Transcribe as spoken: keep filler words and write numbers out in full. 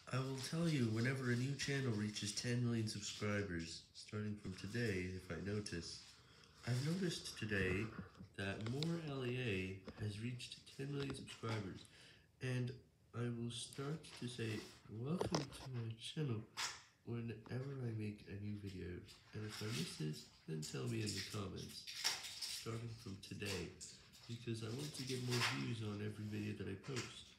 I will tell you whenever a new channel reaches ten million subscribers, starting from today if I notice. I've noticed today that More L E A has reached ten million subscribers, and I will start to say, welcome to my channel, whenever I make a new video, and if I miss it, then tell me in the comments, starting from today, because I want to get more views on every video that I post.